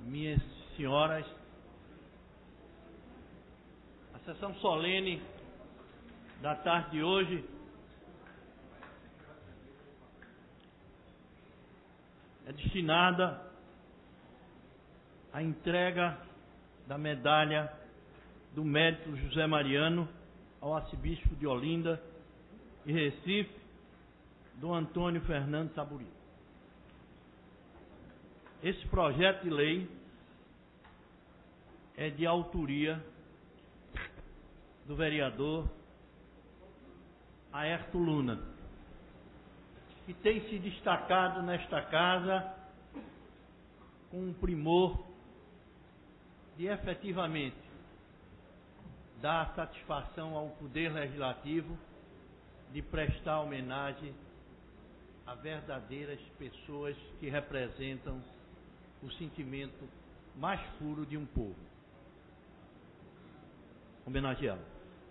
minhas senhoras, a sessão solene da tarde de hoje é destinada à entrega da medalha do mérito José Mariano ao arcebispo de Olinda e Recife, Dom Antônio Fernando Saburino. Esse projeto de lei é de autoria do vereador Aerto Luna, que tem se destacado nesta casa com um primor de efetivamente dar satisfação ao Poder Legislativo de prestar homenagem a verdadeiras pessoas que representam o sentimento mais puro de um povo. Homenageá-lo.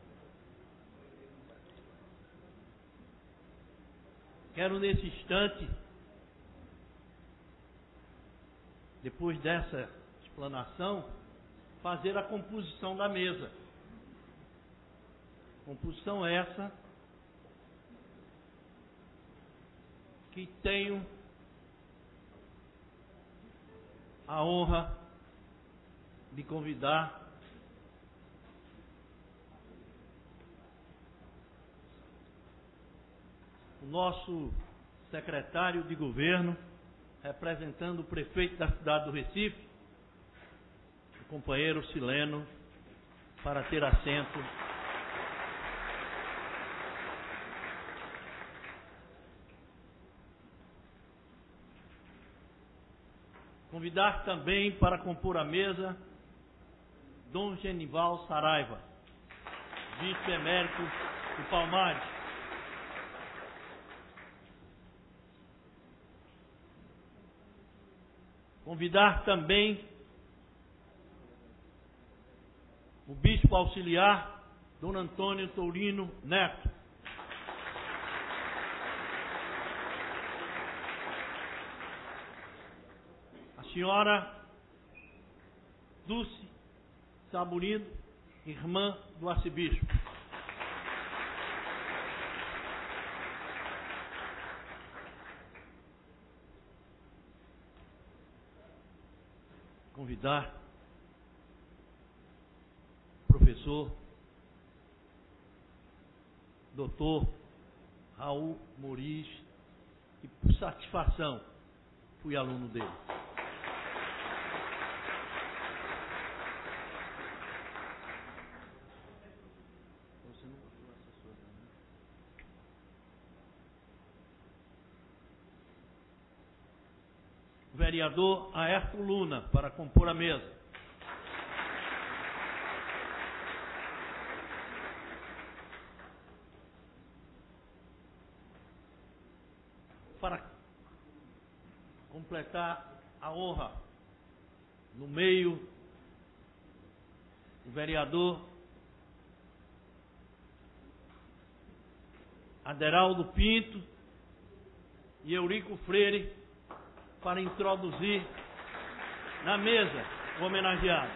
Quero nesse instante, depois dessa explanação, fazer a composição da mesa. Composição essa que tenho a honra de convidar o nosso secretário de governo, representando o prefeito da cidade do Recife, o companheiro Sileno, para ter assento. Convidar também para compor a mesa Dom Genival Saraiva, vice-emérito de Palmares. Convidar também o bispo auxiliar Dom Antônio Tourino Neto. Senhora Dulce Saburino, irmã do arcebispo. Convidar o professor Dr. Raul Moriz, que por satisfação fui aluno dele. Vereador Aerto Luna, para compor a mesa. Para completar a honra, no meio, o vereador Aderaldo Pinto e Eurico Freire, para introduzir na mesa o homenageado.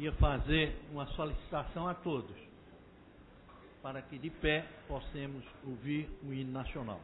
ia fazer uma solicitação a todos, para que de pé possamos ouvir o hino nacional.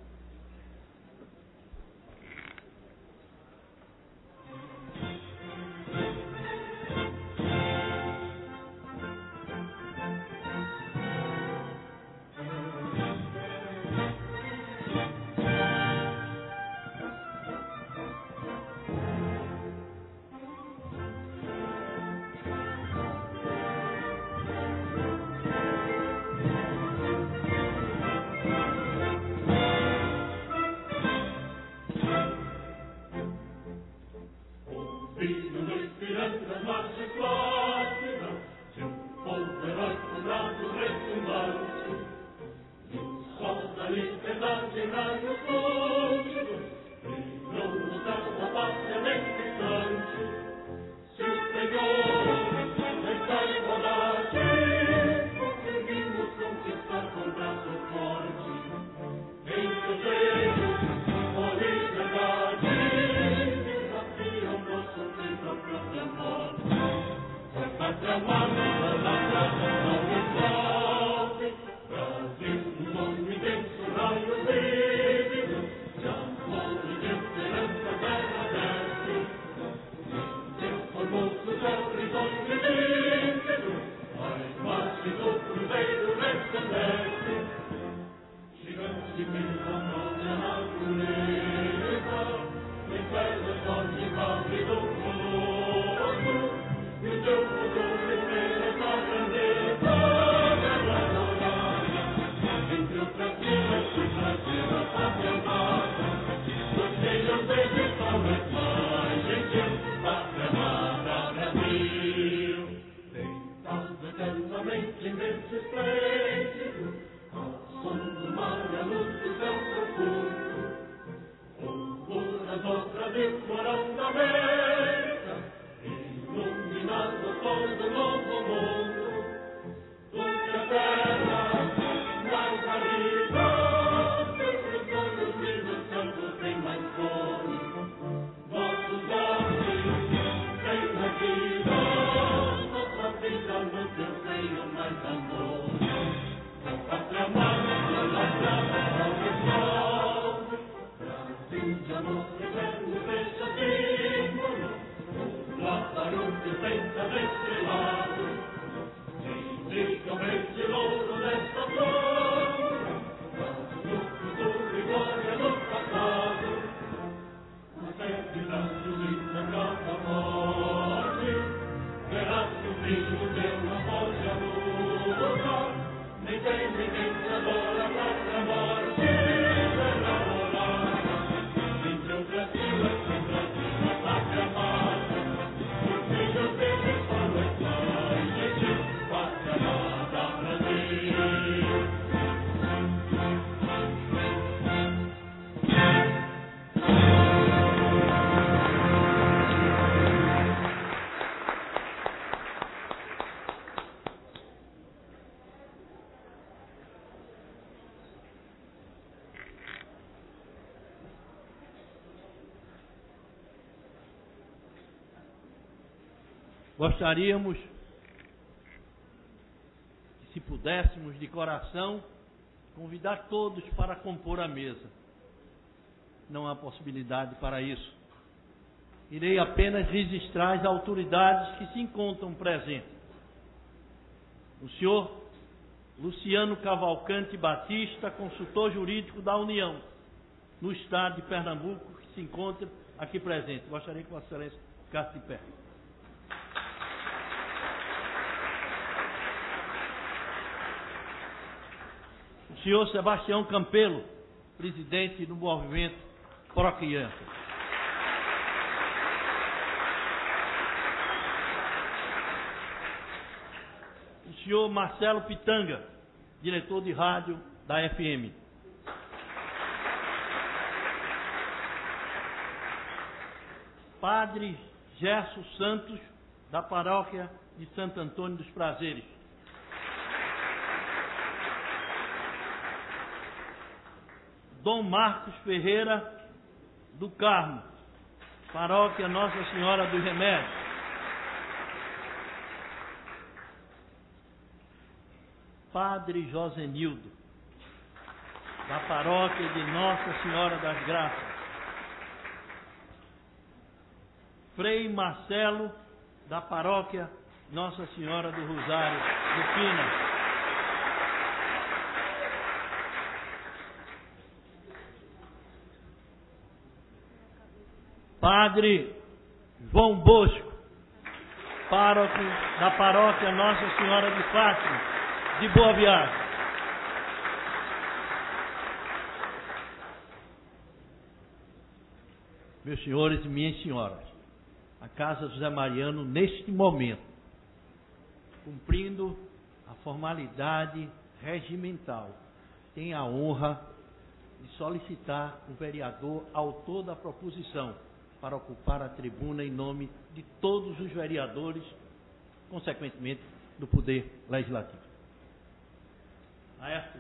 Gostaríamos, se pudéssemos, de coração, convidar todos para compor a mesa. Não há possibilidade para isso. Irei apenas registrar as autoridades que se encontram presentes. O senhor Luciano Cavalcante Batista, consultor jurídico da União, no estado de Pernambuco, que se encontra aqui presente. Gostaria que Vossa Excelência ficasse de pé. O senhor Sebastião Campelo, presidente do movimento Pró-Criança. O senhor Marcelo Pitanga, diretor de rádio da FM. Padre Gerson Santos, da paróquia de Santo Antônio dos Prazeres. Dom Marcos Ferreira do Carmo, paróquia Nossa Senhora dos Remédios. Padre Josenildo, da paróquia de Nossa Senhora das Graças. Frei Marcelo, da paróquia Nossa Senhora do Rosário, do Pina. Padre João Bosco, pároco da paróquia Nossa Senhora de Fátima, de Boa Viagem. Meus senhores e minhas senhoras, a Casa José Mariano, neste momento, cumprindo a formalidade regimental, tem a honra de solicitar o vereador autor da proposição para ocupar a tribuna em nome de todos os vereadores, consequentemente, do Poder Legislativo. Aércio.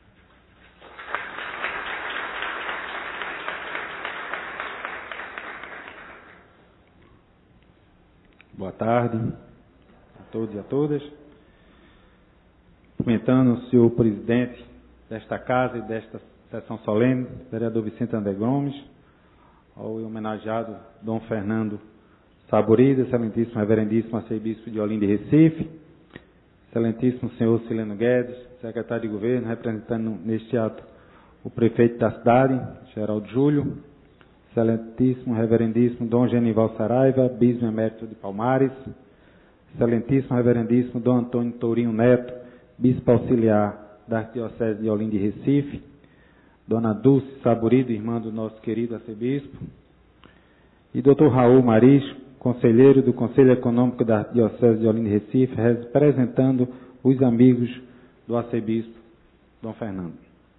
Boa tarde a todos e a todas. Cumprimentando o senhor presidente desta casa e desta sessão solene, vereador Vicente André Gomes, ao homenageado Dom Fernando Saburido, excelentíssimo reverendíssimo arcebispo de Olinda e Recife, excelentíssimo senhor Sileno Guedes, secretário de governo, representando neste ato o prefeito da cidade, Geraldo Júlio, excelentíssimo reverendíssimo Dom Genival Saraiva, bispo emérito de Palmares, excelentíssimo reverendíssimo Dom Antônio Tourinho Neto, bispo auxiliar da Arquidiocese de Olinda e Recife, Dona Dulce Saburido, irmã do nosso querido arcebispo, e Dr. Raul Maris, conselheiro do Conselho Econômico da Arquidiocese de Olinda e Recife, representando os amigos do arcebispo Dom Fernando.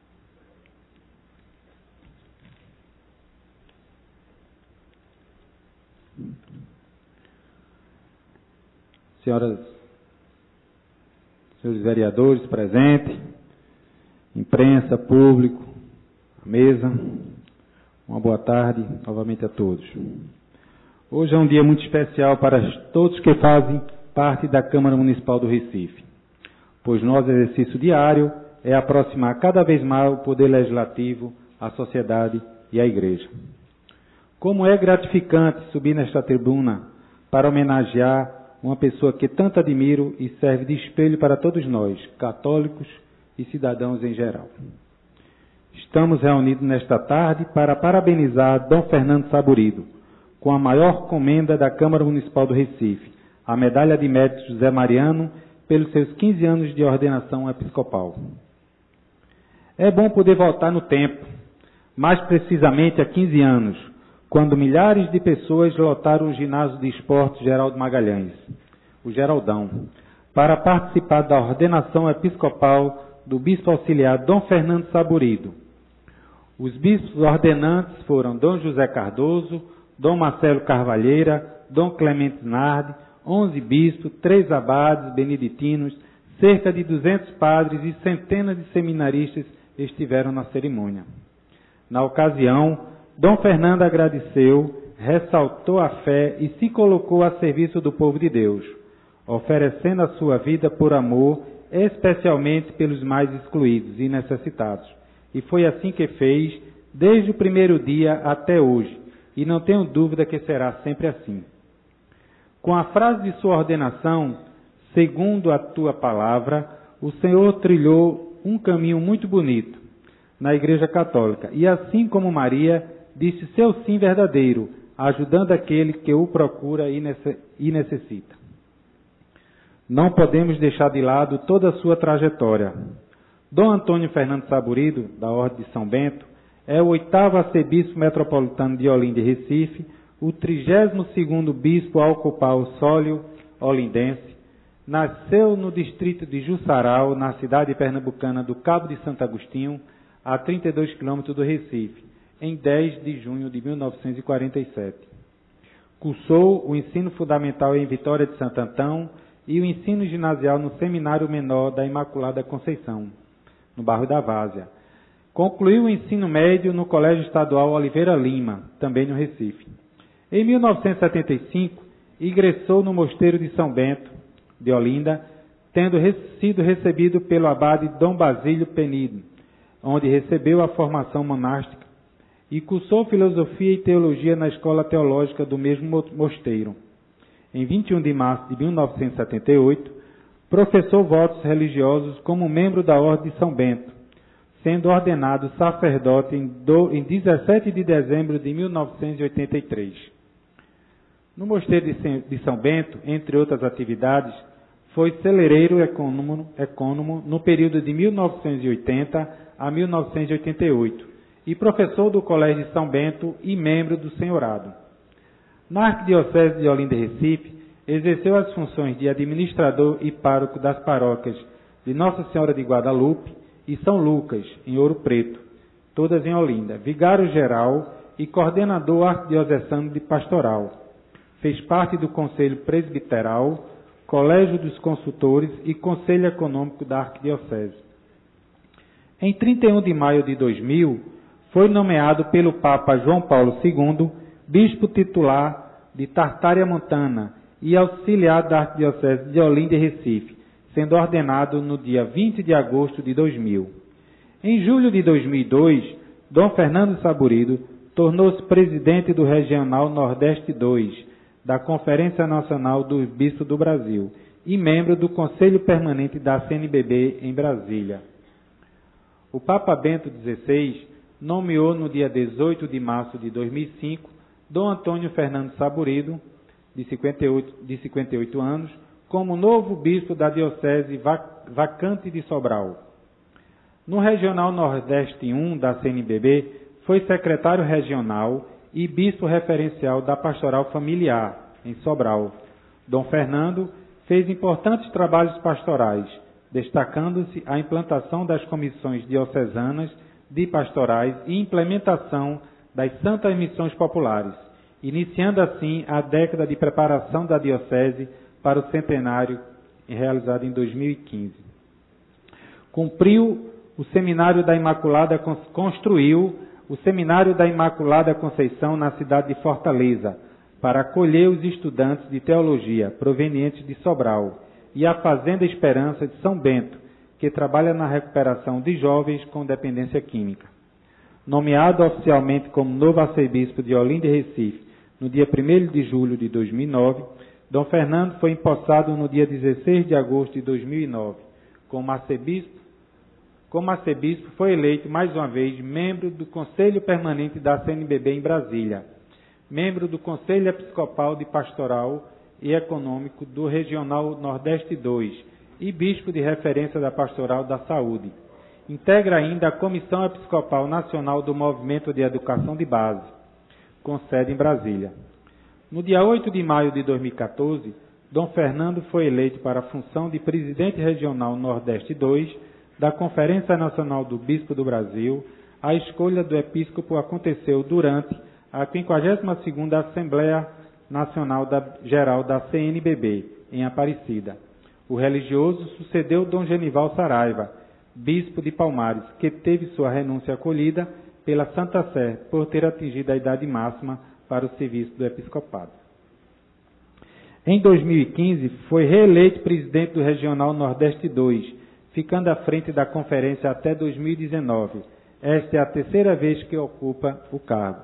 Senhoras, senhores vereadores presentes, imprensa, público, mesa, uma boa tarde novamente a todos. Hoje é um dia muito especial para todos que fazem parte da Câmara Municipal do Recife, pois nosso exercício diário é aproximar cada vez mais o Poder Legislativo, a sociedade e a Igreja. Como é gratificante subir nesta tribuna para homenagear uma pessoa que tanto admiro e serve de espelho para todos nós, católicos e cidadãos em geral. Estamos reunidos nesta tarde para parabenizar Dom Fernando Saburido, com a maior comenda da Câmara Municipal do Recife, a Medalha de Mérito José Mariano, pelos seus 15 anos de ordenação episcopal. É bom poder voltar no tempo, mais precisamente há 15 anos, quando milhares de pessoas lotaram o ginásio de esportes Geraldo Magalhães, o Geraldão, para participar da ordenação episcopal do bispo auxiliar Dom Fernando Saburido. Os bispos ordenantes foram Dom José Cardoso, Dom Marcelo Carvalheira, Dom Clemente Nardi, 11 bispos, 3 abades beneditinos, cerca de 200 padres e centenas de seminaristas estiveram na cerimônia. Na ocasião, Dom Fernando agradeceu, ressaltou a fé e se colocou a serviço do povo de Deus, oferecendo a sua vida por amor, especialmente pelos mais excluídos e necessitados. E foi assim que fez, desde o primeiro dia até hoje, e não tenho dúvida que será sempre assim. Com a frase de sua ordenação, segundo a tua palavra, o Senhor trilhou um caminho muito bonito na Igreja Católica, e assim como Maria, disse seu sim verdadeiro, ajudando aquele que o procura e necessita. Não podemos deixar de lado toda a sua trajetória. Dom Antônio Fernando Saburido, da Ordem de São Bento, é o 8º arcebispo metropolitano de Olinda e Recife, o 32º bispo a ocupar o sólio olindense. Nasceu no distrito de Jussaral, na cidade pernambucana do Cabo de Santo Agostinho, a 32 quilômetros do Recife, em 10 de junho de 1947. Cursou o ensino fundamental em Vitória de Santo Antão e o ensino ginasial no Seminário Menor da Imaculada Conceição, no bairro da Várzea. Concluiu o ensino médio no Colégio Estadual Oliveira Lima, também no Recife. Em 1975, ingressou no Mosteiro de São Bento, de Olinda, tendo sido recebido pelo abade Dom Basílio Penido, onde recebeu a formação monástica e cursou filosofia e teologia na escola teológica do mesmo mosteiro. Em 21 de março de 1978, professou votos religiosos como membro da Ordem de São Bento, sendo ordenado sacerdote em 17 de dezembro de 1983. No mosteiro de São Bento, entre outras atividades, foi celereiro ecônomo no período de 1980 a 1988 e professor do Colégio de São Bento e membro do Senhorado. Na Arquidiocese de Olinda e Recife, exerceu as funções de administrador e pároco das paróquias de Nossa Senhora de Guadalupe e São Lucas, em Ouro Preto, todas em Olinda, vigário-geral e coordenador arquidiocesano de pastoral. Fez parte do Conselho Presbiteral, Colégio dos Consultores e Conselho Econômico da Arquidiocese. Em 31 de maio de 2000, foi nomeado pelo Papa João Paulo II bispo titular de Tartária Montana e auxiliar da Arquidiocese de Olinda e Recife, sendo ordenado no dia 20 de agosto de 2000. Em julho de 2002, Dom Fernando Saburido tornou-se presidente do Regional Nordeste II, da Conferência Nacional dos Bispos do Brasil, e membro do Conselho Permanente da CNBB em Brasília. O Papa Bento XVI nomeou no dia 18 de março de 2005 Dom Antônio Fernando Saburido, de 58 anos, como novo bispo da Diocese vacante de Sobral. No Regional Nordeste I da CNBB, foi secretário regional e bispo referencial da Pastoral Familiar, em Sobral. Dom Fernando fez importantes trabalhos pastorais, destacando-se a implantação das comissões diocesanas de pastorais e implementação das Santas Missões Populares, iniciando assim a década de preparação da Diocese para o centenário realizado em 2015. Construiu o Seminário da Imaculada Conceição na cidade de Fortaleza, para acolher os estudantes de teologia provenientes de Sobral, e a Fazenda Esperança de São Bento, que trabalha na recuperação de jovens com dependência química. Nomeado oficialmente como novo arcebispo de Olinda e Recife no dia 1º de julho de 2009, Dom Fernando foi empossado no dia 16 de agosto de 2009. Como arcebispo, foi eleito mais uma vez membro do Conselho Permanente da CNBB em Brasília, membro do Conselho Episcopal de Pastoral e Econômico do Regional Nordeste II e bispo de referência da Pastoral da Saúde. Integra ainda a Comissão Episcopal Nacional do Movimento de Educação de Base, com sede em Brasília. No dia 8 de maio de 2014, Dom Fernando foi eleito para a função de presidente regional Nordeste II da Conferência Nacional do Bispo do Brasil. A escolha do episcopo aconteceu durante a 52ª Assembleia Nacional Geral da CNBB, em Aparecida. O religioso sucedeu Dom Genival Saraiva, bispo de Palmares, que teve sua renúncia acolhida pela Santa Sé por ter atingido a idade máxima para o serviço do episcopado. Em 2015, foi reeleito presidente do Regional Nordeste II, ficando à frente da conferência até 2019. Esta é a terceira vez que ocupa o cargo.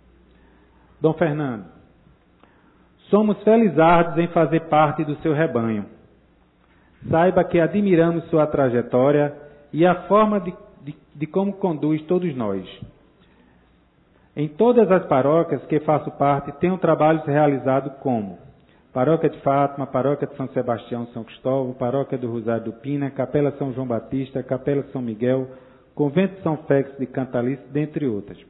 Dom Fernando, somos felizardos em fazer parte do seu rebanho. Saiba que admiramos sua trajetória e a forma de como conduz todos nós. Em todas as paróquias que faço parte, tenho trabalhos realizados como Paróquia de Fátima, Paróquia de São Sebastião, São Cristóvão, Paróquia do Rosário do Pina, Capela São João Batista, Capela São Miguel, Convento São Félix de Cantalice, dentre outras.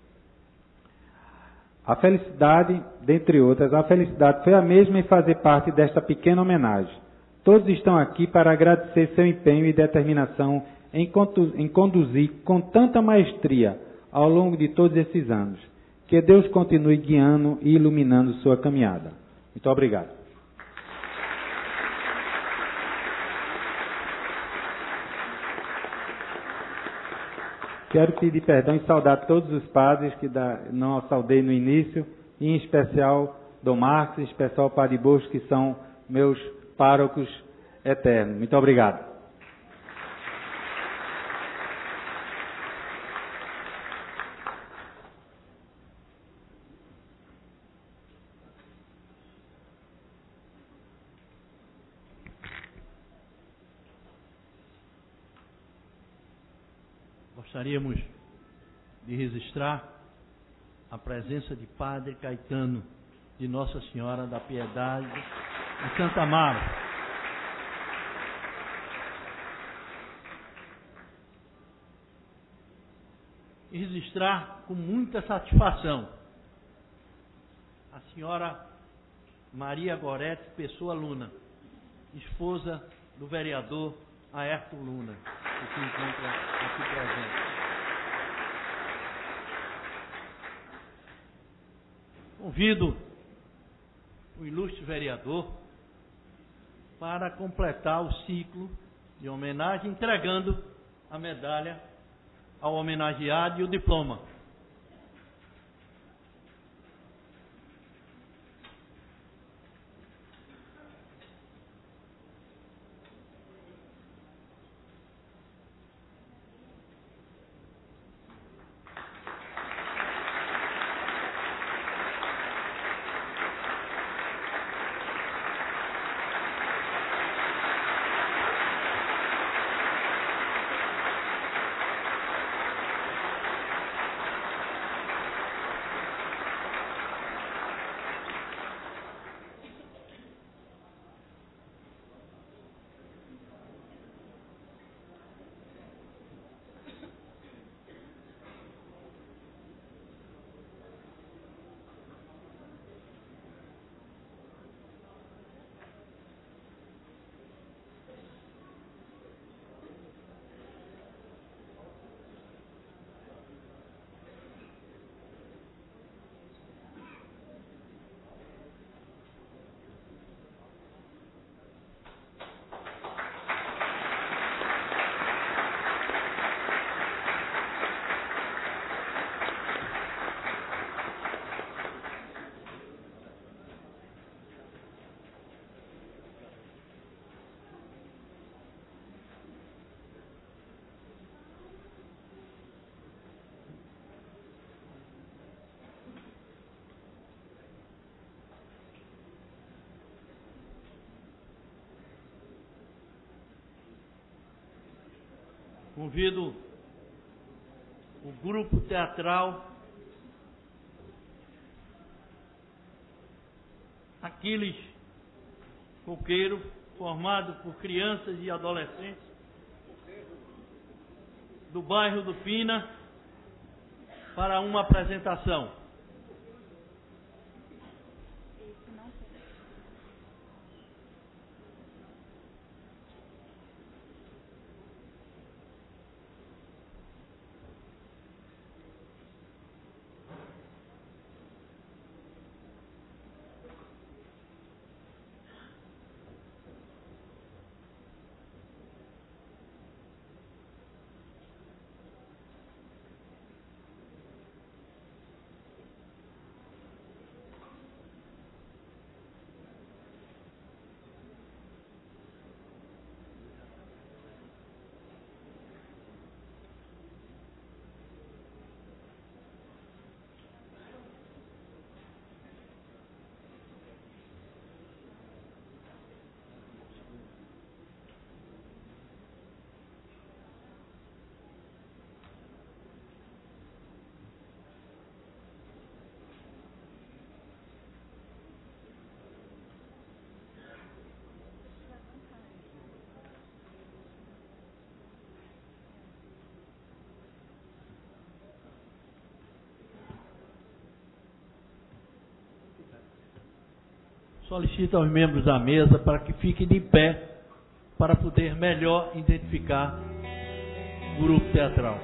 A felicidade foi a mesma em fazer parte desta pequena homenagem. Todos estão aqui para agradecer seu empenho e determinação em conduzir com tanta maestria ao longo de todos esses anos. Que Deus continue guiando e iluminando sua caminhada. Muito obrigado. Quero pedir perdão e saudar todos os padres que não saudei no início, e em especial Dom Marcos, em especial o Padre Bosco, que são meus párocos eterno. Muito obrigado. Gostaríamos de registrar a presença de Padre Caetano, de Nossa Senhora da Piedade, de Santa Amaro. E registrar com muita satisfação a senhora Maria Gorete Pessoa Luna, esposa do vereador Aerto Luna, que se encontra aqui presente. Convido o ilustre vereador para completar o ciclo de homenagem, entregando a medalha ao homenageado e o diploma. Convido o grupo teatral Aquiles Coqueiro, formado por crianças e adolescentes do bairro do Pina, para uma apresentação. Solicito aos membros da mesa para que fiquem de pé para poder melhor identificar o grupo teatral.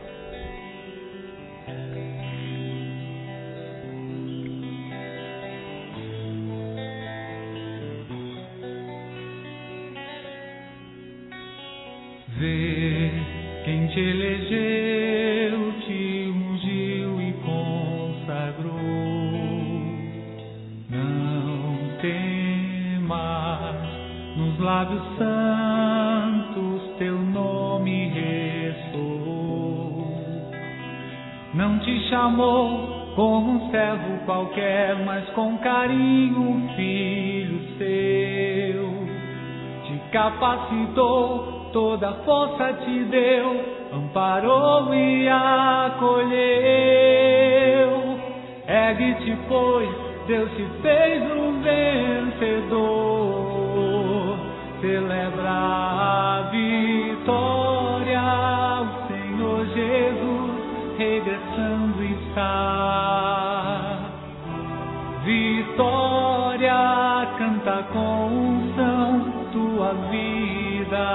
Vê quem te elegeu, te ungiu e consagrou. Não temas, nos nos lábios santos teu nome ressoou. Não te chamou como um servo qualquer, mas com carinho um filho seu. Te capacitou, toda a força te deu, amparou e acolheu. Ergue-te, pois, Deus te fez um vencedor. Celebra a vitória, o Senhor Jesus regressando está. Vitória, canta com unção tua vida.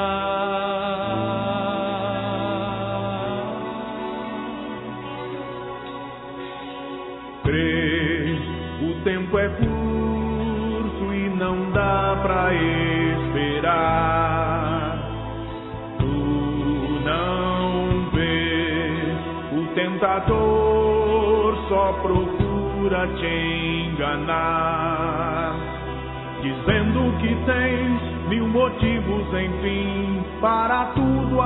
Crê, o tempo é curto e não dá pra esperar. Tu não vê, o tentador só procura te enganar, dizendo que tens 1000 motivos, enfim, para tudo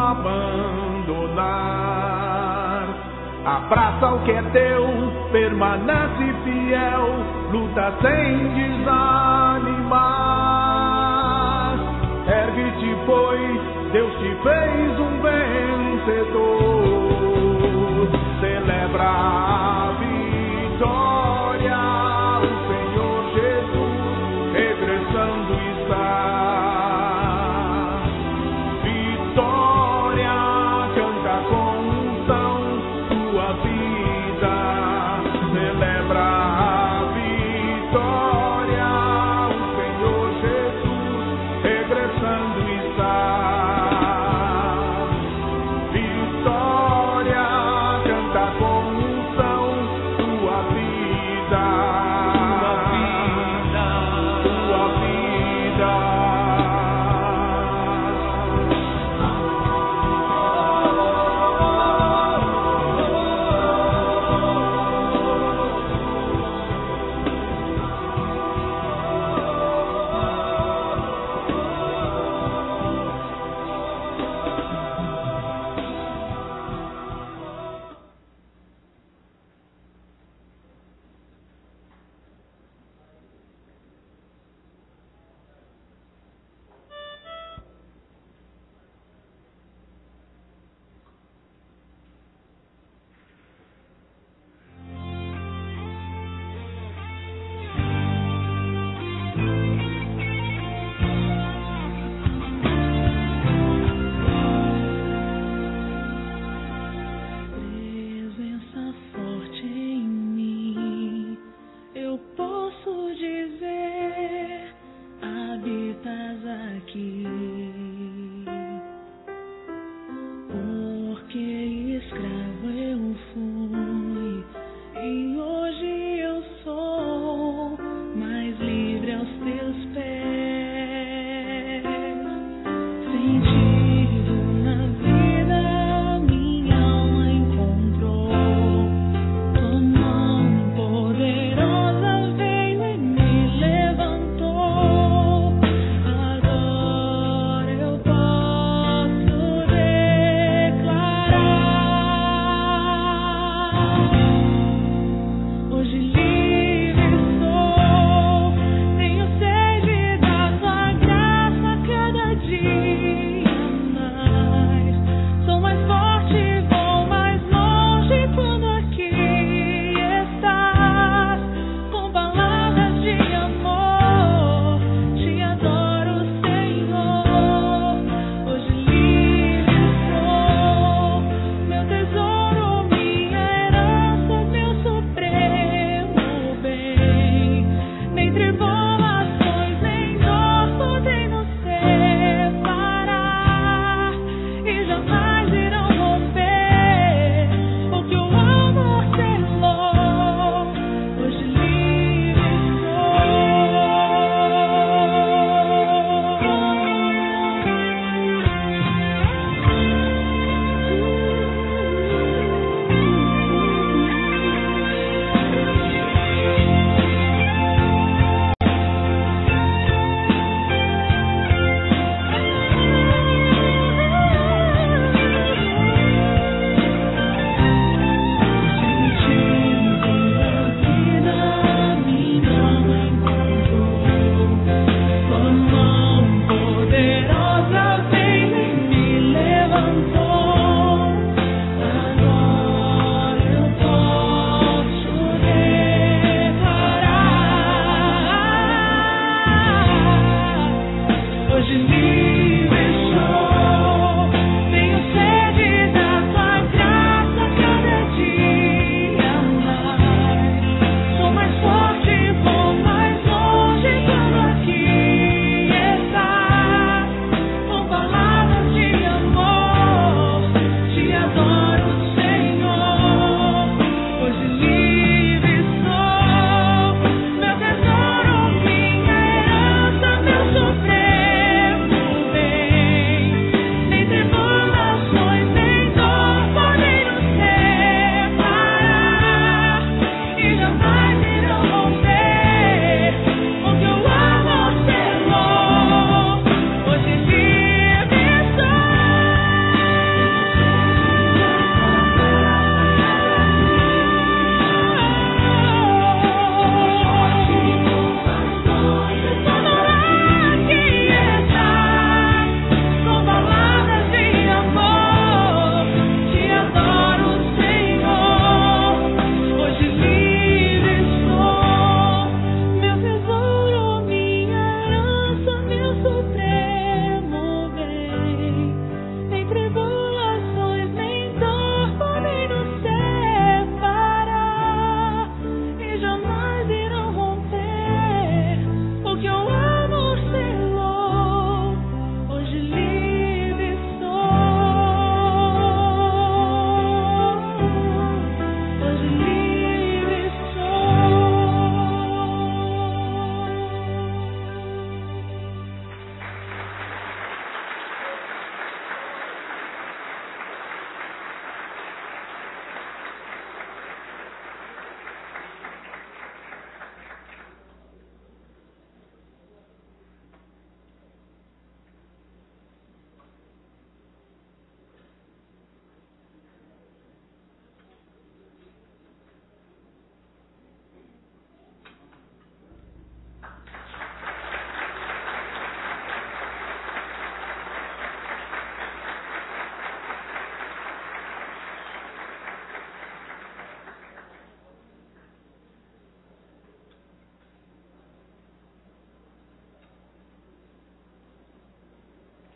abandonar. Abraça o que é teu, permanece fiel, luta sem desanimar. Ergue-te, pois Deus te fez um vencedor. Celebra a vitória, o Senhor Jesus regressando está. Vitória, canta com unção tua vida. Celebra a vitória, o Senhor Jesus regressando está. Vitória, canta com unção tua vida. Tua vida.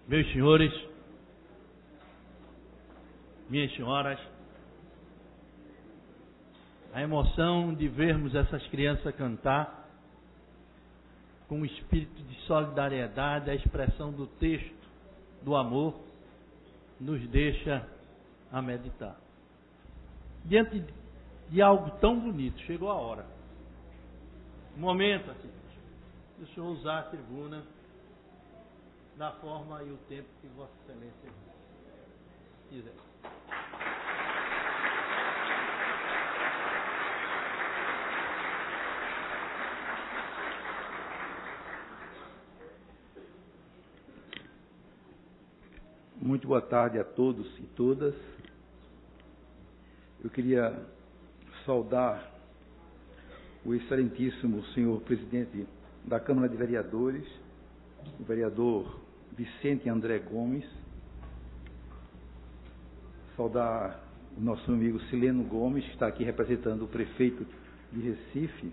meus senhores, minhas senhoras, a emoção de vermos essas crianças cantar com o espírito de solidariedade, a expressão do texto, do amor, nos deixa a meditar. Diante de algo tão bonito, chegou a hora. Um momento aqui, o senhor usar a tribuna da forma e o tempo que Vossa Excelência quiser. Muito boa tarde a todos e todas. Eu queria saudar o excelentíssimo senhor presidente da Câmara de Vereadores, o vereador Vicente André Gomes, saudar o nosso amigo Sileno Gomes, que está aqui representando o prefeito de Recife,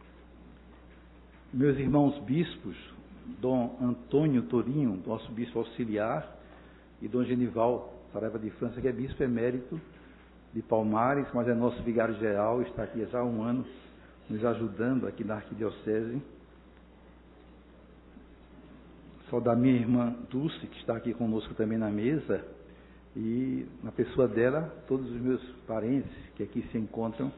meus irmãos bispos, Dom Antônio Torinho, nosso bispo auxiliar, e Dom Genival Saraiva de França, que é bispo emérito de Palmares, mas é nosso vigário-geral, está aqui já há um ano nos ajudando aqui na Arquidiocese. Saudar minha irmã Dulce, que está aqui conosco também na mesa, e na pessoa dela, todos os meus parentes que aqui se encontram.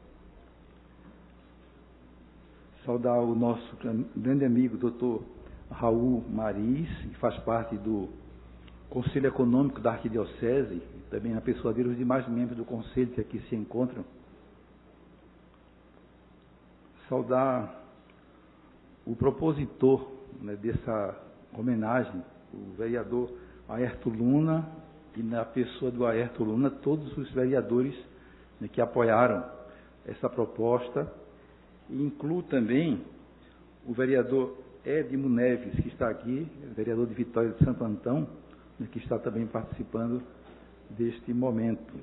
Saudar o nosso grande amigo, doutor Raul Maris, que faz parte do Conselho Econômico da Arquidiocese, também na pessoa dele, os demais membros do Conselho que aqui se encontram. Saudar o propositor, né, dessa homenagem, o vereador Aerto Luna, e na pessoa do Aerto Luna, todos os vereadores, né, que apoiaram essa proposta, e incluo também o vereador Edmo Neves, que está aqui, vereador de Vitória de Santo Antão, né, que está também participando deste momento.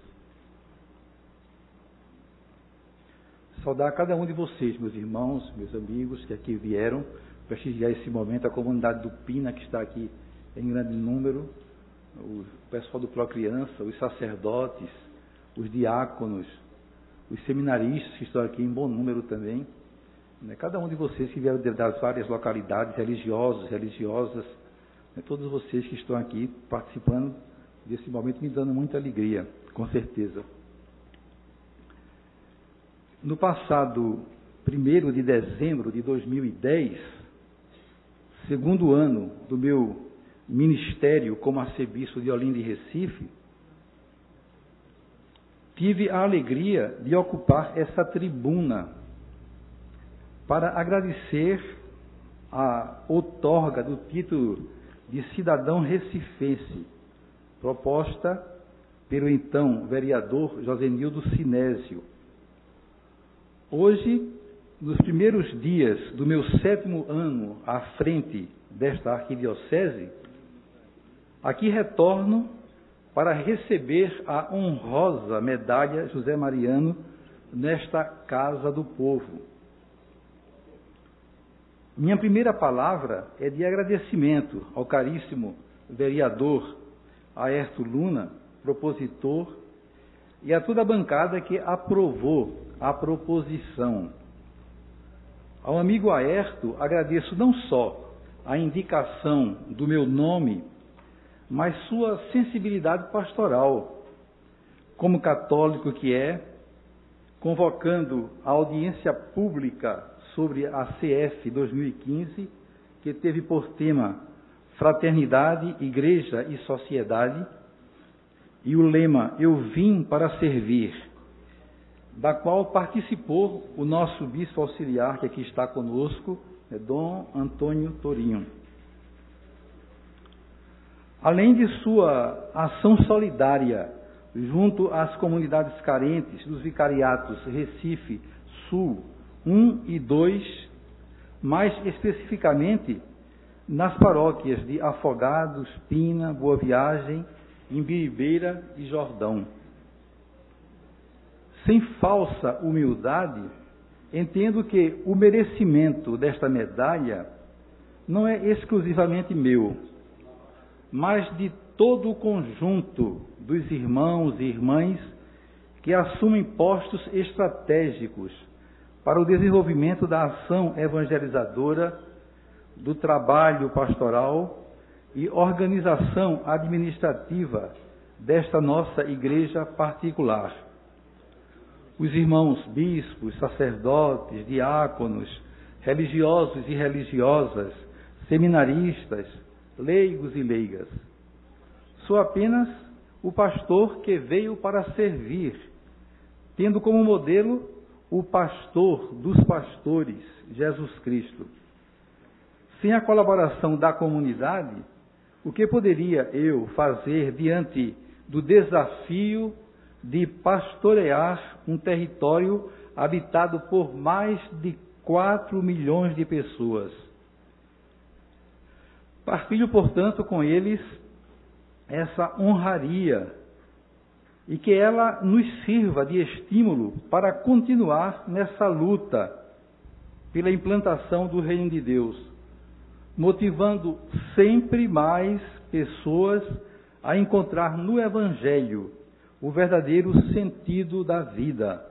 Saudar cada um de vocês, meus irmãos, meus amigos, que aqui vieram prestigiar esse momento, a comunidade do Pina, que está aqui em grande número, o pessoal do Procriança, os sacerdotes, os diáconos, os seminaristas que estão aqui em bom número também, né? Cada um de vocês que vieram das várias localidades, religiosos, religiosas, né? Todos vocês que estão aqui participando desse momento, me dando muita alegria, com certeza. No passado 1º de dezembro de 2010, segundo ano do meu ministério como arcebispo de Olinda e Recife, tive a alegria de ocupar essa tribuna para agradecer a outorga do título de cidadão recifense, proposta pelo então vereador Josenildo Sinésio. Hoje, nos primeiros dias do meu 7º ano à frente desta arquidiocese, aqui retorno para receber a honrosa medalha José Mariano nesta Casa do Povo. Minha primeira palavra é de agradecimento ao caríssimo vereador Aerto Luna, propositor, e a toda a bancada que aprovou a proposição. Ao amigo Aerto agradeço não só a indicação do meu nome, mas sua sensibilidade pastoral, como católico que é, convocando a audiência pública sobre a CF 2015, que teve por tema Fraternidade, Igreja e Sociedade, e o lema Eu Vim para Servir, da qual participou o nosso bispo auxiliar, que aqui está conosco, Dom Antônio Torinho. Além de sua ação solidária junto às comunidades carentes dos vicariatos Recife Sul 1 e 2, mais especificamente nas paróquias de Afogados, Pina, Boa Viagem, Imbiribeira e Jordão. Sem falsa humildade, entendo que o merecimento desta medalha não é exclusivamente meu, mas de todo o conjunto dos irmãos e irmãs que assumem postos estratégicos para o desenvolvimento da ação evangelizadora, do trabalho pastoral e organização administrativa desta nossa igreja particular. Os irmãos bispos, sacerdotes, diáconos, religiosos e religiosas, seminaristas, leigos e leigas. Sou apenas o pastor que veio para servir, tendo como modelo o pastor dos pastores, Jesus Cristo. Sem a colaboração da comunidade, o que poderia eu fazer diante do desafio de pastorear um território habitado por mais de 4 milhões de pessoas? Partilho, portanto, com eles essa honraria e que ela nos sirva de estímulo para continuar nessa luta pela implantação do Reino de Deus, motivando sempre mais pessoas a encontrar no Evangelho o verdadeiro sentido da vida.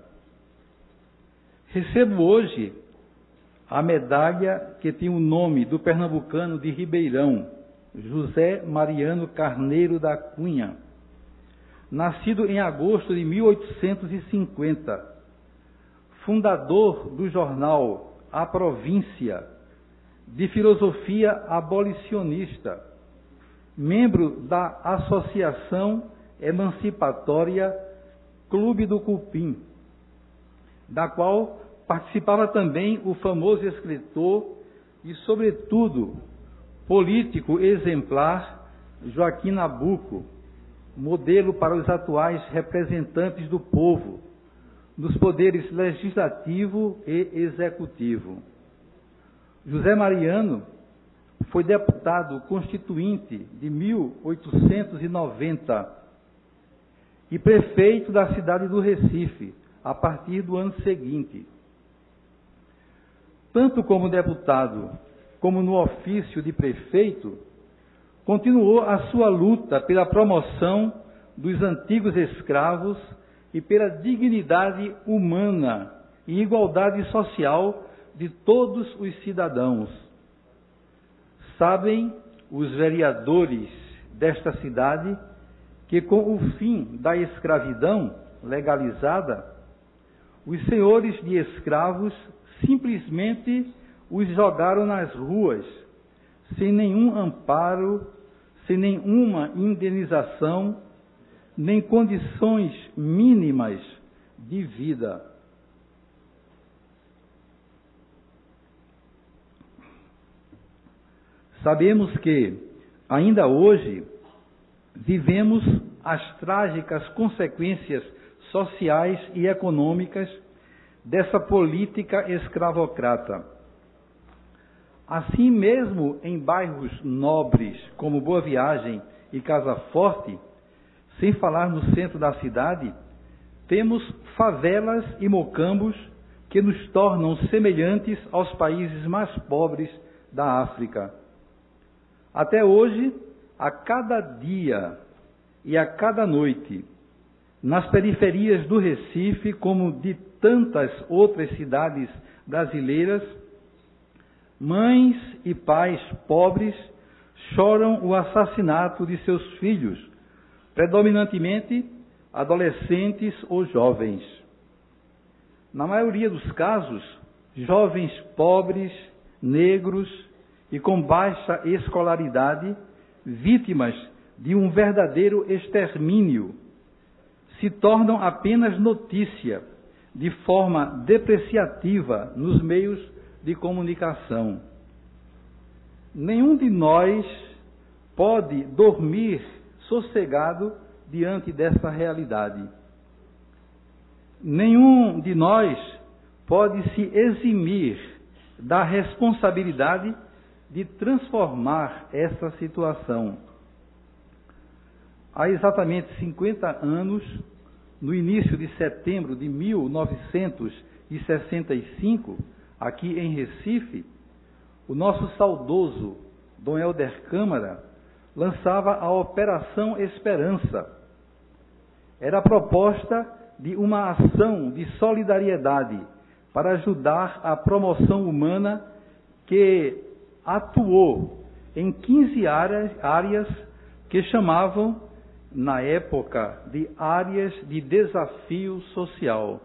Recebo hoje a medalha que tem o nome do pernambucano de Ribeirão, José Mariano Carneiro da Cunha, nascido em agosto de 1850, fundador do jornal A Província, de filosofia abolicionista, membro da Associação Emancipatória Clube do Cupim, da qual participava também o famoso escritor e, sobretudo, político exemplar Joaquim Nabuco, modelo para os atuais representantes do povo, nos poderes legislativo e executivo. José Mariano foi deputado constituinte de 1890 e prefeito da cidade do Recife, a partir do ano seguinte. Tanto como deputado, como no ofício de prefeito, continuou a sua luta pela promoção dos antigos escravos e pela dignidade humana e igualdade social de todos os cidadãos. Sabem os vereadores desta cidade que, com o fim da escravidão legalizada, os senhores de escravos simplesmente os jogaram nas ruas, sem nenhum amparo, sem nenhuma indenização, nem condições mínimas de vida. Sabemos que, ainda hoje, vivemos as trágicas consequências sociais e econômicas dessa política escravocrata. Assim mesmo, em bairros nobres como Boa Viagem e Casa Forte, sem falar no centro da cidade, temos favelas e mocambos que nos tornam semelhantes aos países mais pobres da África. Até hoje, a cada dia e a cada noite, nas periferias do Recife, como de tantas outras cidades brasileiras, mães e pais pobres choram o assassinato de seus filhos, predominantemente adolescentes ou jovens. Na maioria dos casos, jovens pobres, negros e com baixa escolaridade, vítimas de um verdadeiro extermínio, se tornam apenas notícia, de forma depreciativa, nos meios de comunicação. Nenhum de nós pode dormir sossegado diante dessa realidade. Nenhum de nós pode se eximir da responsabilidade de transformar essa situação. Há exatamente 50 anos, no início de setembro de 1965, aqui em Recife, o nosso saudoso Dom Helder Câmara lançava a Operação Esperança. Era a proposta de uma ação de solidariedade para ajudar a promoção humana que atuou em 15 áreas que chamavam, na época, de áreas de desafio social.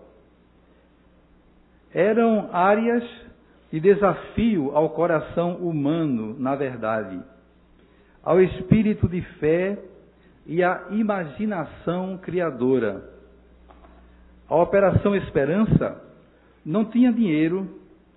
Eram áreas de desafio ao coração humano, na verdade, ao espírito de fé e à imaginação criadora. A Operação Esperança não tinha dinheiro,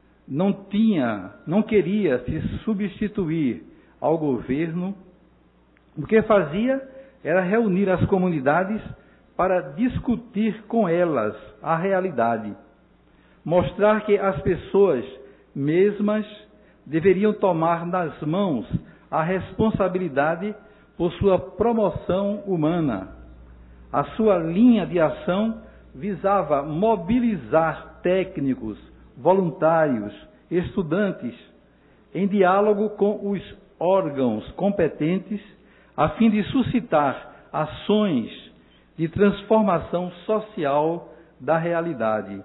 não queria se substituir ao governo. O que fazia era reunir as comunidades para discutir com elas a realidade, mostrar que as pessoas mesmas deveriam tomar nas mãos a responsabilidade por sua promoção humana. A sua linha de ação visava mobilizar técnicos, voluntários, estudantes, em diálogo com os órgãos competentes, a fim de suscitar ações de transformação social da realidade.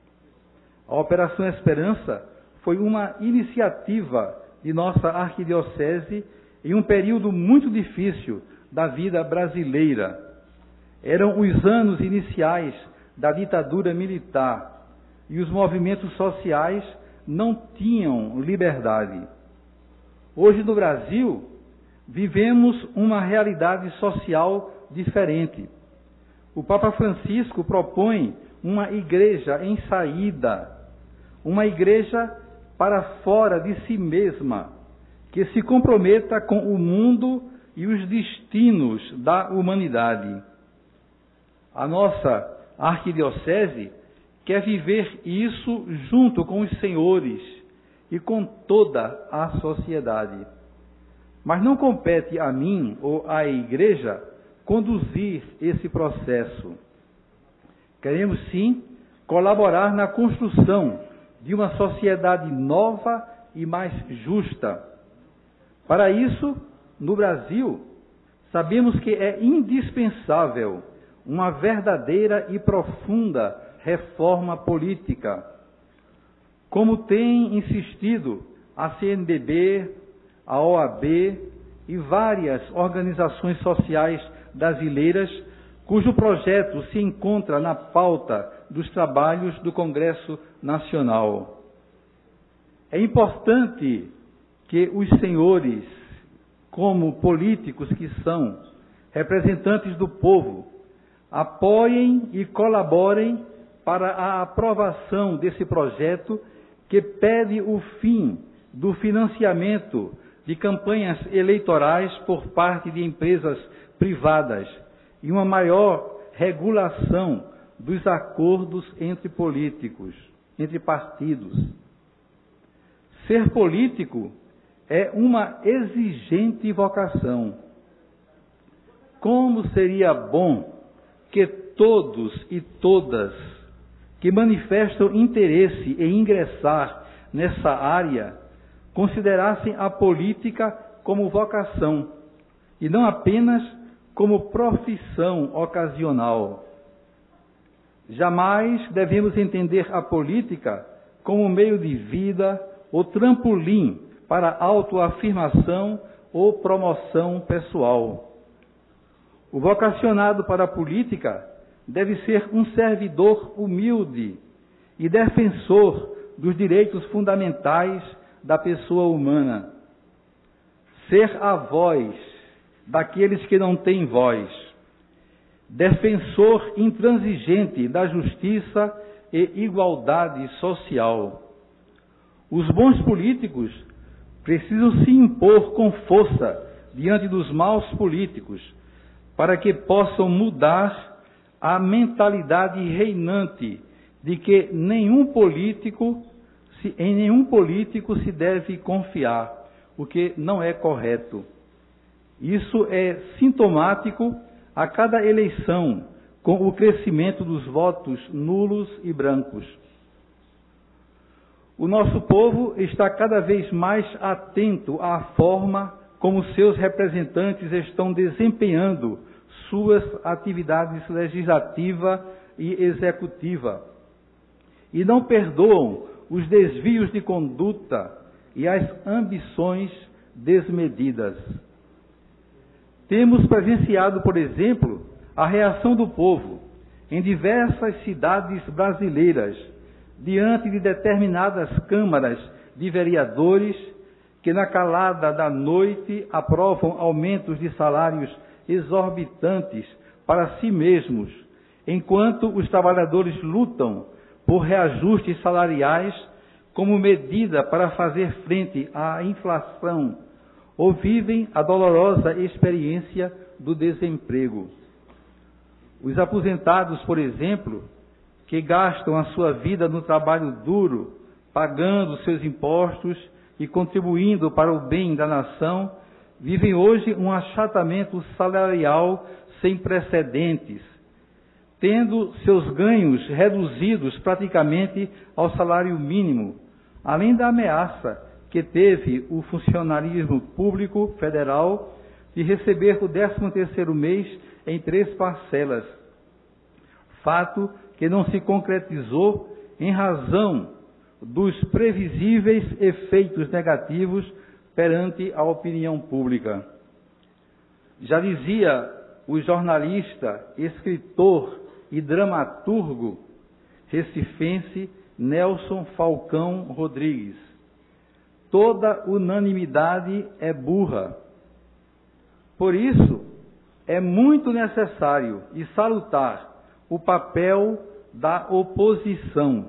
A Operação Esperança foi uma iniciativa de nossa arquidiocese em um período muito difícil da vida brasileira. Eram os anos iniciais da ditadura militar e os movimentos sociais não tinham liberdade. Hoje no Brasil, vivemos uma realidade social diferente. O Papa Francisco propõe uma igreja em saída, uma igreja para fora de si mesma, que se comprometa com o mundo e os destinos da humanidade. A nossa arquidiocese quer viver isso junto com os senhores e com toda a sociedade. Mas não compete a mim ou à igreja conduzir esse processo. Queremos sim colaborar na construção de uma sociedade nova e mais justa. Para isso, no Brasil, sabemos que é indispensável uma verdadeira e profunda reforma política. Como tem insistido a CNBB, a OAB e várias organizações sociais brasileiras, cujo projeto se encontra na pauta dos trabalhos do Congresso Nacional. É importante que os senhores, como políticos que são, representantes do povo, apoiem e colaborem para a aprovação desse projeto que pede o fim do financiamento de campanhas eleitorais por parte de empresas privadas e uma maior regulação dos acordos entre políticos, entre partidos. Ser político é uma exigente vocação. Como seria bom que todos e todas que manifestam interesse em ingressar nessa área considerassem a política como vocação e não apenas como profissão ocasional. Jamais devemos entender a política como meio de vida ou trampolim para autoafirmação ou promoção pessoal. O vocacionado para a política deve ser um servidor humilde e defensor dos direitos fundamentais da pessoa humana. Ser a voz daqueles que não têm voz. Defensor intransigente da justiça e igualdade social. Os bons políticos precisam se impor com força diante dos maus políticos, para que possam mudar a mentalidade reinante de que em nenhum político se deve confiar, o que não é correto. Isso é sintomático a cada eleição, com o crescimento dos votos nulos e brancos. O nosso povo está cada vez mais atento à forma como seus representantes estão desempenhando suas atividades legislativa e executiva, e não perdoam os desvios de conduta e as ambições desmedidas. Temos presenciado, por exemplo, a reação do povo em diversas cidades brasileiras diante de determinadas câmaras de vereadores que na calada da noite aprovam aumentos de salários exorbitantes para si mesmos, enquanto os trabalhadores lutam por reajustes salariais como medida para fazer frente à inflação, ou vivem a dolorosa experiência do desemprego. Os aposentados, por exemplo, que gastam a sua vida no trabalho duro, pagando seus impostos e contribuindo para o bem da nação, vivem hoje um achatamento salarial sem precedentes, tendo seus ganhos reduzidos praticamente ao salário mínimo, além da ameaça que teve o funcionarismo público federal de receber o 13º mês em 3 parcelas, fato que não se concretizou em razão dos previsíveis efeitos negativos perante a opinião pública. Já dizia o jornalista, escritor e dramaturgo recifense Nelson Falcão Rodrigues: toda unanimidade é burra. Por isso, é muito necessário e salutar o papel da oposição.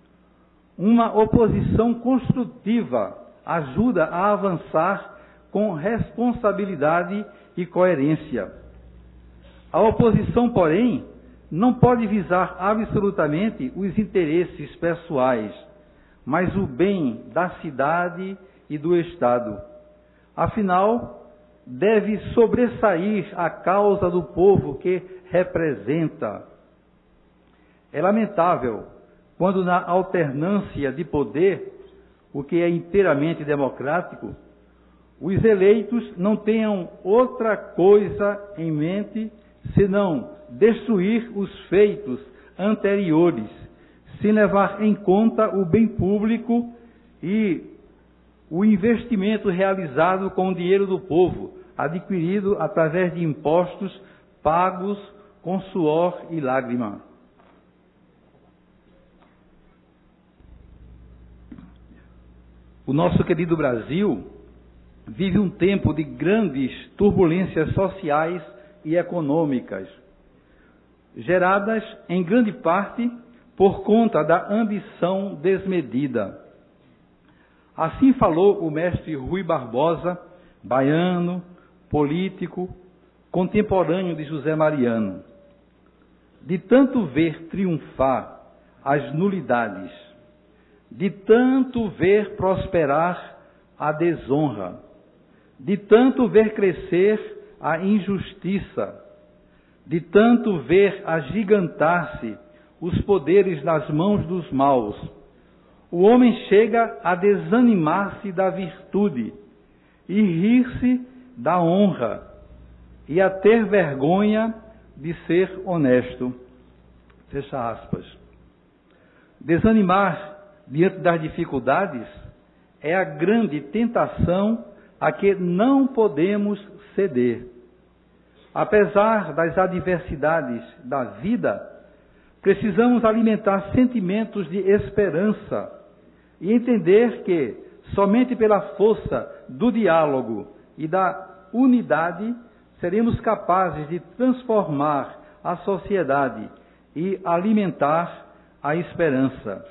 Uma oposição construtiva ajuda a avançar com responsabilidade e coerência. A oposição, porém, não pode visar absolutamente os interesses pessoais, mas o bem da cidade e do Estado. Afinal, deve sobressair a causa do povo que representa. É lamentável quando na alternância de poder, o que é inteiramente democrático, os eleitos não tenham outra coisa em mente senão destruir os feitos anteriores, sem levar em conta o bem público e o investimento realizado com o dinheiro do povo, adquirido através de impostos pagos com suor e lágrima. O nosso querido Brasil vive um tempo de grandes turbulências sociais e econômicas, geradas em grande parte por conta da ambição desmedida. Assim falou o mestre Rui Barbosa, baiano, político, contemporâneo de José Mariano. De tanto ver triunfar as nulidades, de tanto ver prosperar a desonra, de tanto ver crescer a injustiça, de tanto ver agigantar-se os poderes nas mãos dos maus, o homem chega a desanimar-se da virtude e rir-se da honra e a ter vergonha de ser honesto. Fecha aspas. Desanimar diante das dificuldades é a grande tentação a que não podemos ceder. Apesar das adversidades da vida, precisamos alimentar sentimentos de esperança e entender que somente pela força do diálogo e da unidade seremos capazes de transformar a sociedade e alimentar a esperança.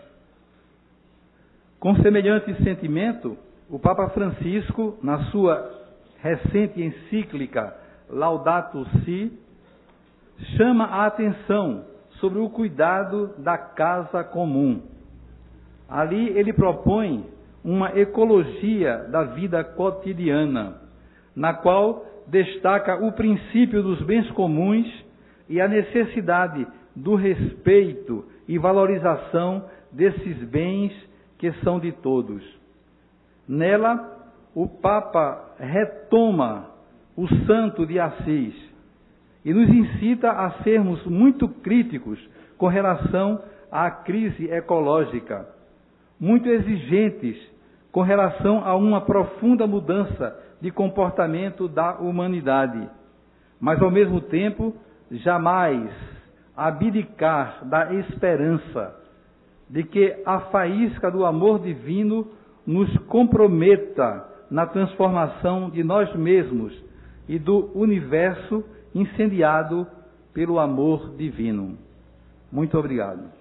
Com semelhante sentimento, o Papa Francisco, na sua recente encíclica Laudato Si, chama a atenção sobre o cuidado da casa comum. Ali ele propõe uma ecologia da vida cotidiana, na qual destaca o princípio dos bens comuns e a necessidade do respeito e valorização desses bens que são de todos. Nela, o Papa retoma o santo de Assis e nos incita a sermos muito críticos com relação à crise ecológica, muito exigentes com relação a uma profunda mudança de comportamento da humanidade, mas ao mesmo tempo jamais abdicar da esperança de que a faísca do amor divino nos comprometa na transformação de nós mesmos e do universo incendiado pelo amor divino. Muito obrigado.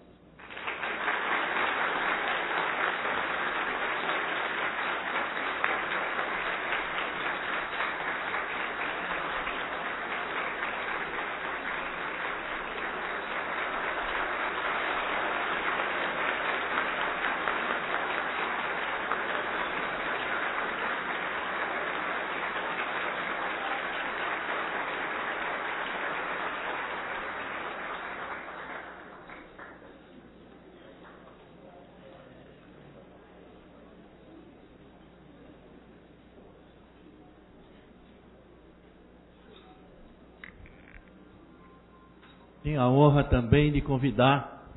Tenho a honra também de convidar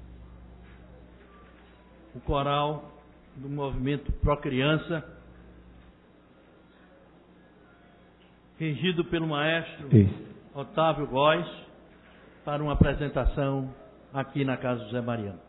o coral do movimento Pro Criança, regido pelo maestro Otávio Góes, para uma apresentação aqui na Casa José Mariano.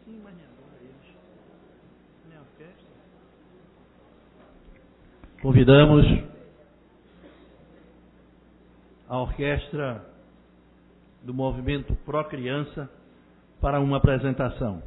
sim, mas nem agora eles. Nem a orquestra. Convidamos a orquestra do Movimento Pró Criança para uma apresentação.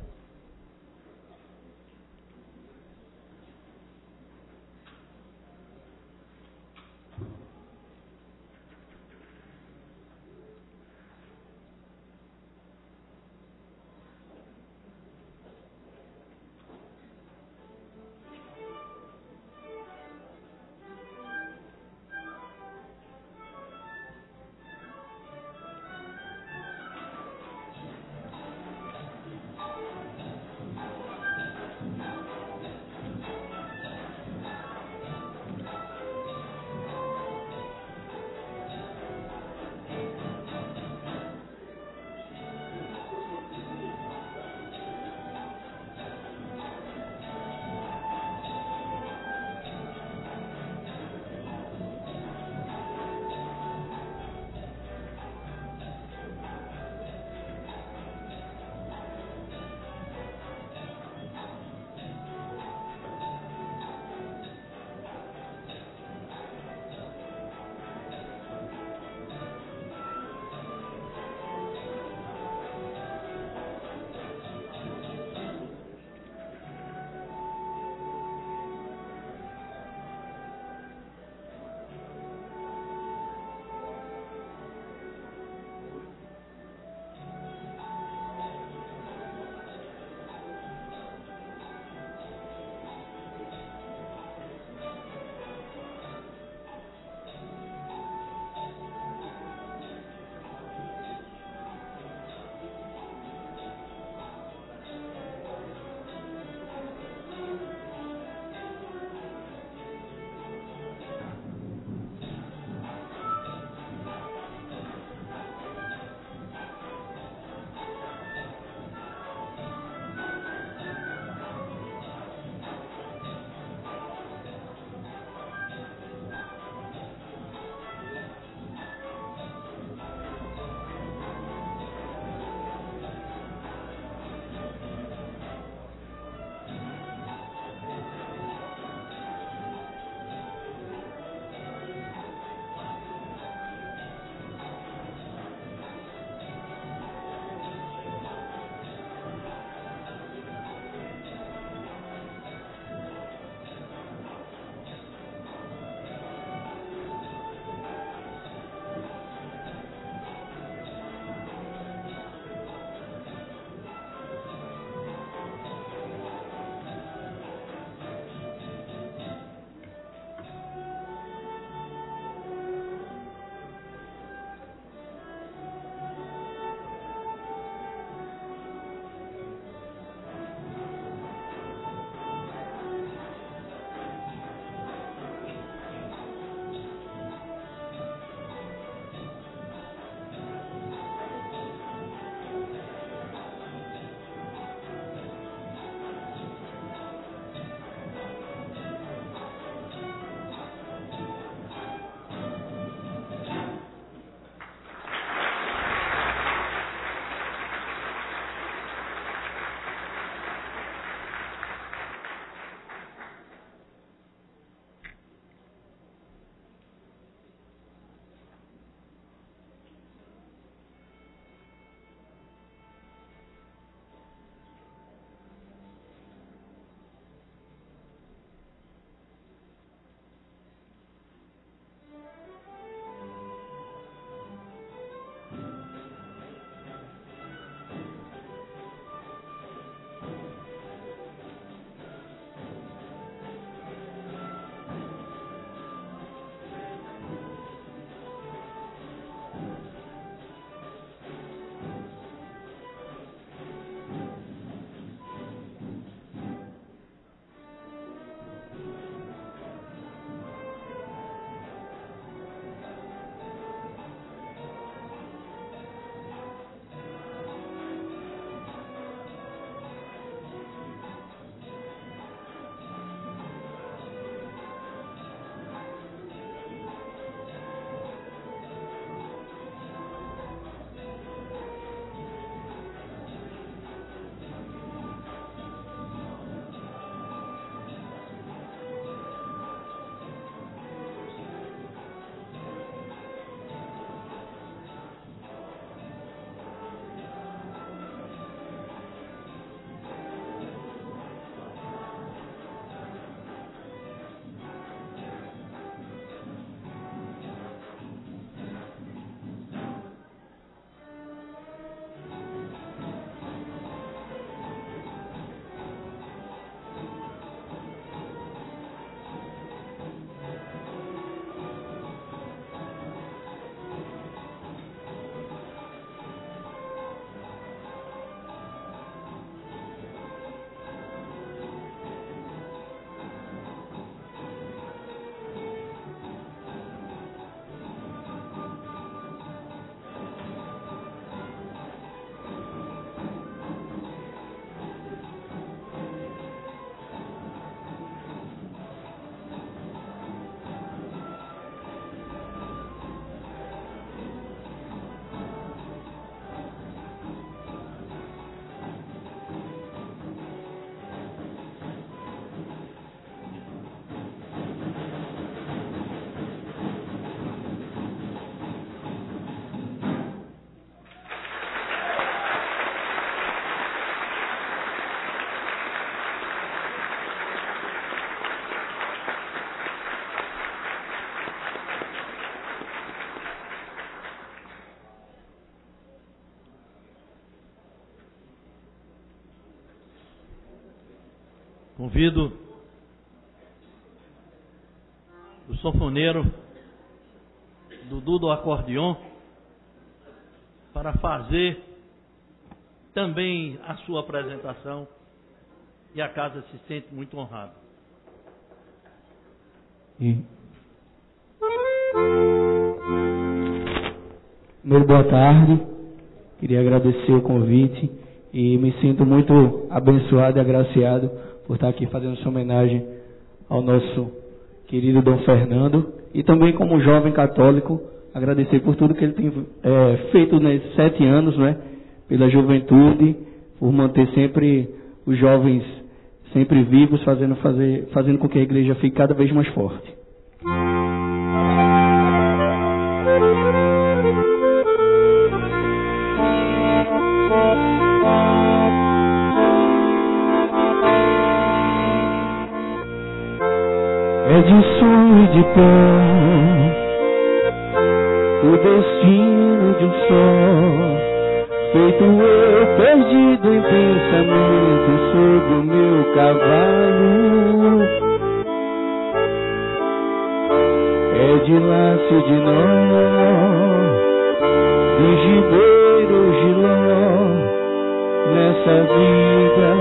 Convido o sanfoneiro Dudu do acordeon para fazer também a sua apresentação, e a casa se sente muito honrada. Muito boa tarde, queria agradecer o convite e me sinto muito abençoado e agraciado por estar aqui fazendo essa homenagem ao nosso querido Dom Fernando, e também como jovem católico agradecer por tudo que ele tem feito nesses 7 anos, né, pela juventude, por manter sempre os jovens sempre vivos, fazendo com que a igreja fique cada vez mais forte. É de sonho e de pão o destino de um só, feito eu perdido em pensamento sobre o meu cavalo. É de laço de nó, de gibeiro giló, nessa vida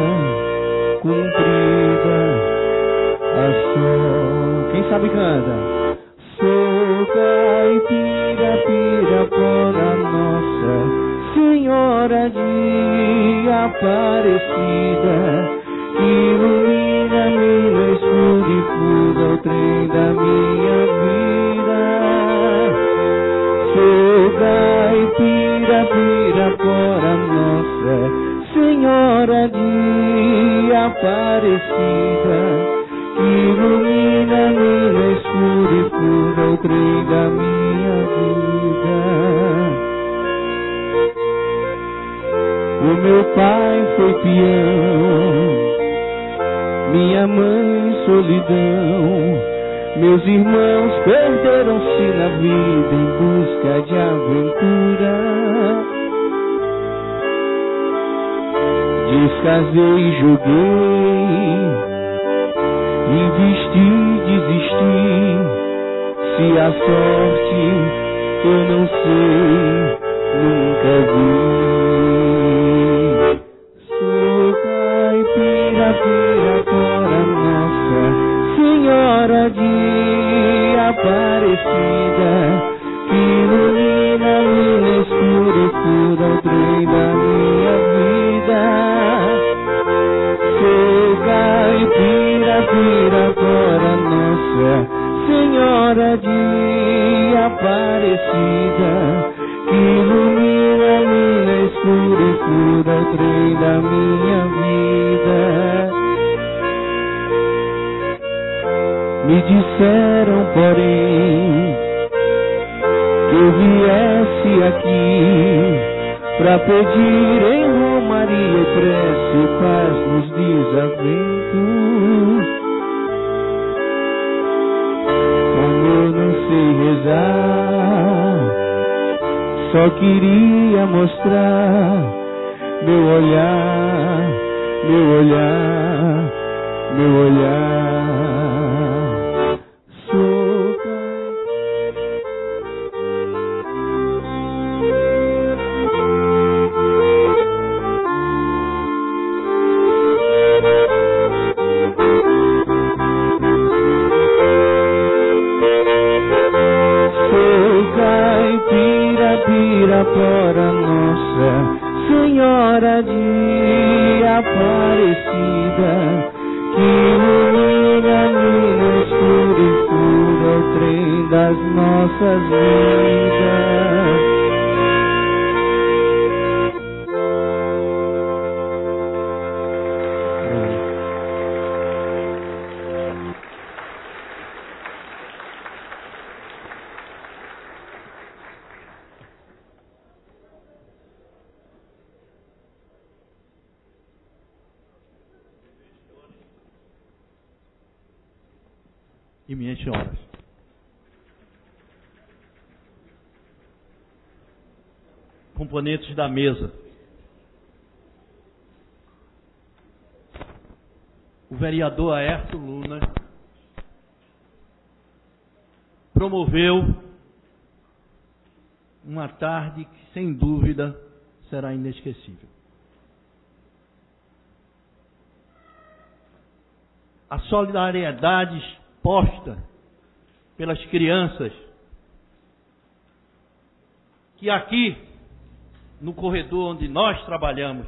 cumprida a só. Quem sabe canta. Sou caipira, Pirapora, Nossa Senhora de Aparecida, que ilumina-me no escuro e fuga o trem da minha vida. Sou caipira, Pirapora, Nossa Senhora de Aparecida, que ilumina-me no escuro e fura o trem da minha vida. O meu pai foi peão, minha mãe solidão, meus irmãos perderam-se na vida em busca de aventura. Descasei e joguei, invisti, desisti, se a sorte eu não sei, nunca vi. Sou caipira, Pirapora, Nossa Senhora de Aparecida, que ilumina-me no escuro e fura o trem da minha vida. Sou caipira, Pirapora, Nossa Senhora de Aparecida, que ilumina-me no escuro e fura o trem da minha vida. Me disseram, porém, que eu viesse aqui pra pedir em romaria e prece paz nos desaventos. Como eu não sei rezar, só queria mostrar meu olhar, meu olhar, meu olhar. Pirapora, Nossa Senhora de Aparecida, que ilumina-me no escuro e fura o trem das nossas vidas. E minhas senhoras, componentes da mesa, o vereador Aércio Luna promoveu uma tarde que, sem dúvida, será inesquecível. A solidariedade exposta pelas crianças que aqui, no corredor onde nós trabalhamos,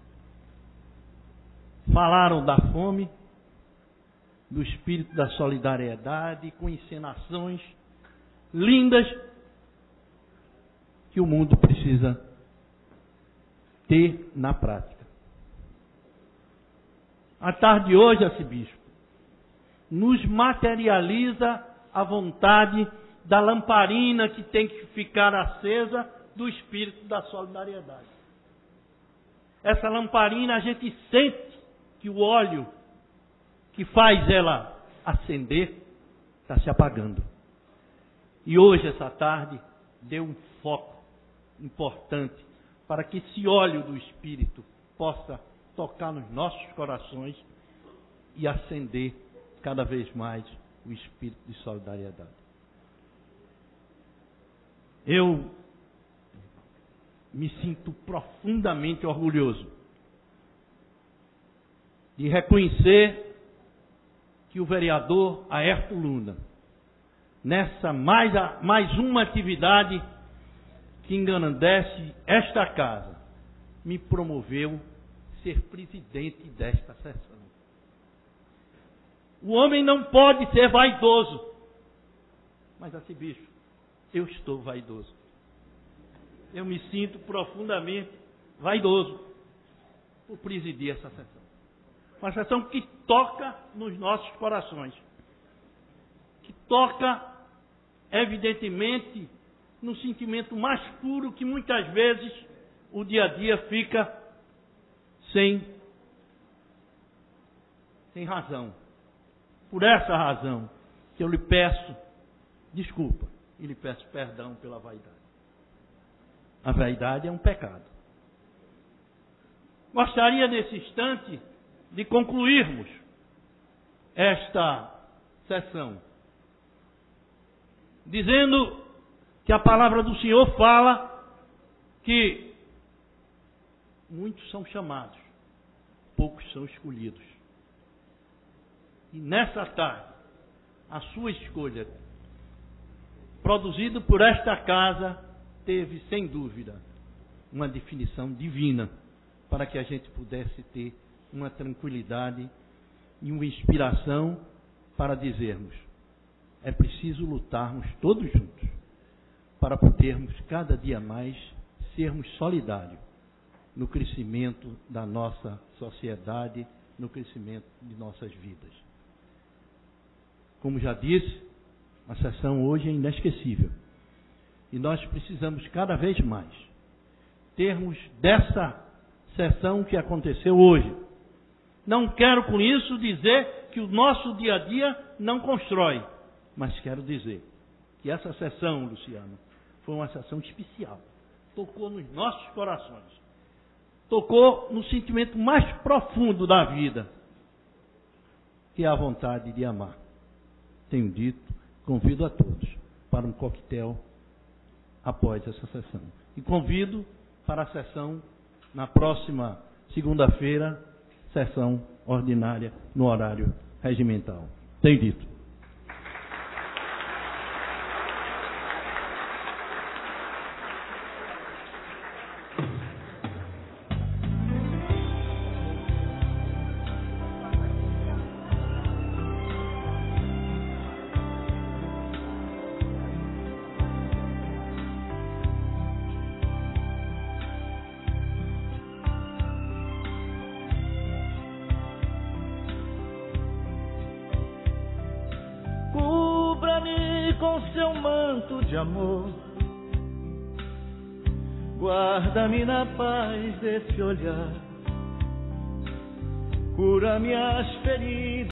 falaram da fome, do espírito da solidariedade, com encenações lindas que o mundo precisa ter na prática. A tarde de hoje, arcebispo, nos materializa a vontade da lamparina que tem que ficar acesa do espírito da solidariedade. Essa lamparina, a gente sente que o óleo que faz ela acender está se apagando. E hoje, essa tarde, deu um foco importante para que esse óleo do espírito possa tocar nos nossos corações e acender cada vez mais o espírito de solidariedade. Eu me sinto profundamente orgulhoso de reconhecer que o vereador Aércio Luna, nessa mais uma atividade que engrandece esta casa, me promoveu ser presidente desta sessão. O homem não pode ser vaidoso, mas arcebispo, eu estou vaidoso. Eu me sinto profundamente vaidoso por presidir essa sessão. Uma sessão que toca nos nossos corações, que toca, evidentemente, no sentimento mais puro que muitas vezes o dia a dia fica sem razão. Por essa razão que eu lhe peço desculpa e lhe peço perdão pela vaidade. A vaidade é um pecado. Gostaria nesse instante de concluirmos esta sessão dizendo que a palavra do Senhor fala que muitos são chamados, poucos são escolhidos. E nessa tarde, a sua escolha, produzida por esta casa, teve, sem dúvida, uma definição divina para que a gente pudesse ter uma tranquilidade e uma inspiração para dizermos: é preciso lutarmos todos juntos para podermos cada dia mais sermos solidários no crescimento da nossa sociedade, no crescimento de nossas vidas. Como já disse, a sessão hoje é inesquecível. E nós precisamos cada vez mais termos dessa sessão que aconteceu hoje. Não quero com isso dizer que o nosso dia a dia não constrói, mas quero dizer que essa sessão, Luciano, foi uma sessão especial. Tocou nos nossos corações. Tocou no sentimento mais profundo da vida, que é a vontade de amar. Tenho dito, convido a todos para um coquetel após essa sessão. E convido para a sessão na próxima segunda-feira, sessão ordinária no horário regimental. Tenho dito. Com seu manto de amor, guarda-me na paz desse olhar, cura minhas feridas.